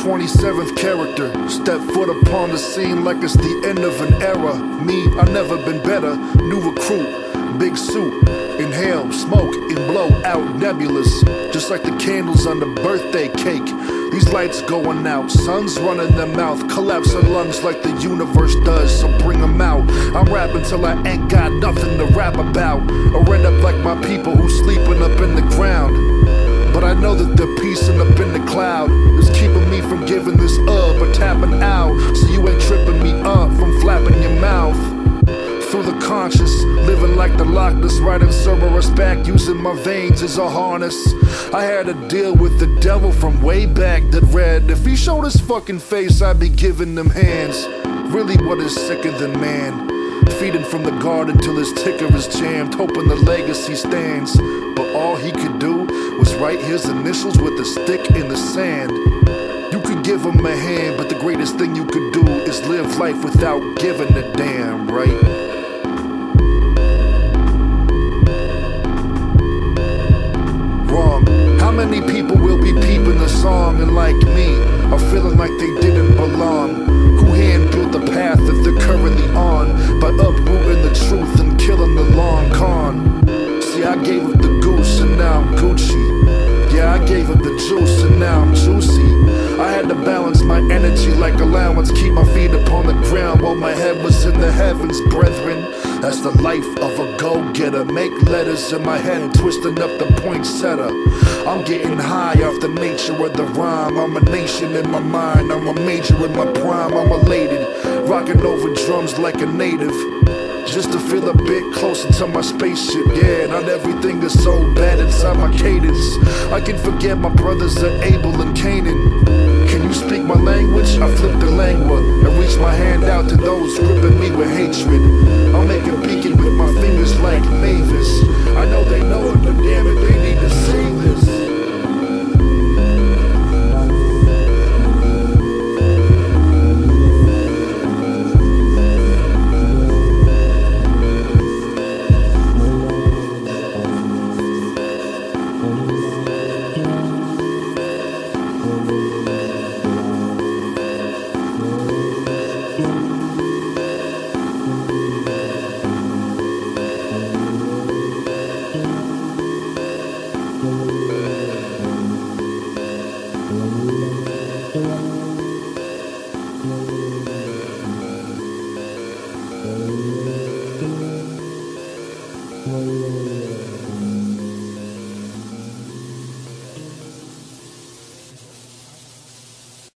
27th character, step foot upon the scene like it's the end of an era. Me, I've never been better. New recruit, big suit, inhale, smoke, and blow out nebulous, just like the candles on the birthday cake. These lights going out, sun's running their mouth, collapsing lungs like the universe does, so bring them out. I'm rapping till I ain't got nothing to rap about, or end up like my people who sleeping up in the ground. But I know that the piecing up in the cloud is keeping me from giving this up or tapping out, so you ain't tripping me up from flapping your mouth. Through the conscious, living like the Loch Ness, riding Cerberus back, using my veins as a harness. I had to deal with the devil from way back that read, if he showed his fucking face, I'd be giving them hands. Really, what is sicker than man? Feeding from the garden till his ticker is jammed, hoping the legacy stands. But all he could do was write his initials with a stick in the sand. You could give him a hand, but the greatest thing you could do is live life without giving a damn, right? How many people will be peeping the song and like me are feeling like they didn't belong? Who hand-built the path that they're currently on by uprooting the truth and killing the long con? See, I gave up the goose and now I'm Gucci. Yeah, I gave up the juice and now I'm juicy. I had to balance my energy like allowance, keep my feet upon the ground while my head was in the heavens, brethren. That's the life of a go-getter. Make letters in my head, twisting up the poinsettia. I'm getting high off the nature of the rhyme. I'm a nation in my mind, I'm a major in my prime. I'm elated, rocking over drums like a native, just to feel a bit closer to my spaceship. Yeah, not everything is so bad inside my cadence. I can forget my brothers are Abel and Canaan. Can you speak my language? I flip the lingua and reach my hand out to those gripping me with hatred. I'll make a beacon with my fingers like Mavis. I know they know it, but damn it, they need to see this.